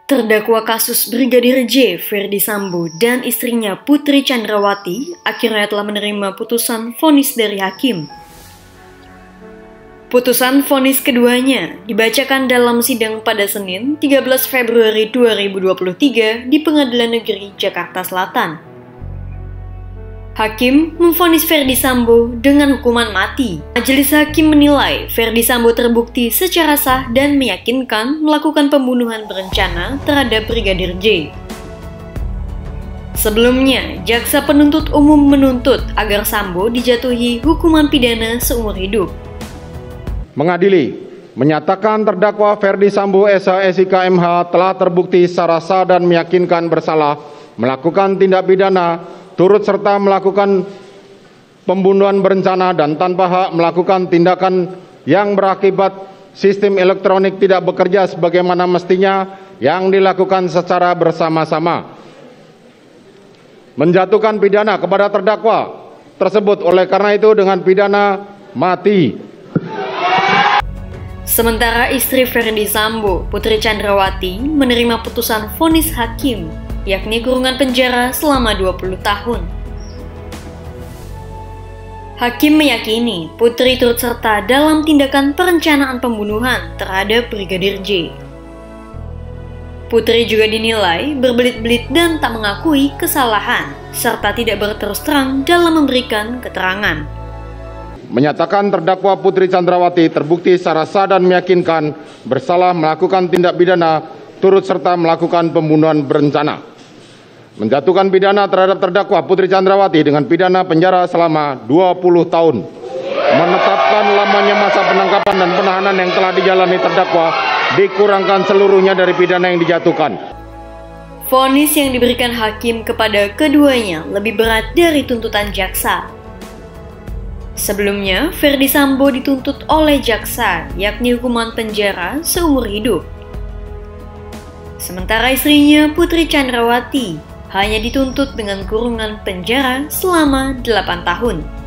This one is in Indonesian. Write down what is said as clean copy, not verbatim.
Terdakwa kasus Brigadir J, Ferdy Sambo, dan istrinya Putri Chandrawati akhirnya telah menerima putusan vonis dari hakim. Putusan vonis keduanya dibacakan dalam sidang pada Senin 13 Februari 2023 di Pengadilan Negeri Jakarta Selatan. Hakim memvonis Ferdy Sambo dengan hukuman mati. Majelis hakim menilai Ferdy Sambo terbukti secara sah dan meyakinkan melakukan pembunuhan berencana terhadap Brigadir J. Sebelumnya, jaksa penuntut umum menuntut agar Sambo dijatuhi hukuman pidana seumur hidup. Mengadili, menyatakan terdakwa Ferdy Sambo SH/SIK MH telah terbukti secara sah dan meyakinkan bersalah melakukan tindak pidana turut serta melakukan pembunuhan berencana dan tanpa hak melakukan tindakan yang berakibat sistem elektronik tidak bekerja sebagaimana mestinya yang dilakukan secara bersama-sama. Menjatuhkan pidana kepada terdakwa tersebut oleh karena itu dengan pidana mati. Sementara istri Ferdy Sambo, Putri Chandrawati, menerima putusan vonis hakim, yakni kurungan penjara selama 20 tahun. Hakim meyakini Putri turut serta dalam tindakan perencanaan pembunuhan terhadap Brigadir J. Putri juga dinilai berbelit-belit dan tak mengakui kesalahan, serta tidak berterus terang dalam memberikan keterangan. Menyatakan terdakwa Putri Chandrawati terbukti secara sah dan meyakinkan bersalah melakukan tindak pidana turut serta melakukan pembunuhan berencana. Menjatuhkan pidana terhadap terdakwa Putri Chandrawati dengan pidana penjara selama 20 tahun. Menetapkan lamanya masa penangkapan dan penahanan yang telah dijalani terdakwa dikurangkan seluruhnya dari pidana yang dijatuhkan. Vonis yang diberikan hakim kepada keduanya lebih berat dari tuntutan jaksa. Sebelumnya, Ferdy Sambo dituntut oleh jaksa, yakni hukuman penjara seumur hidup. Sementara istrinya, Putri Chandrawati, hanya dituntut dengan kurungan penjara selama 8 tahun.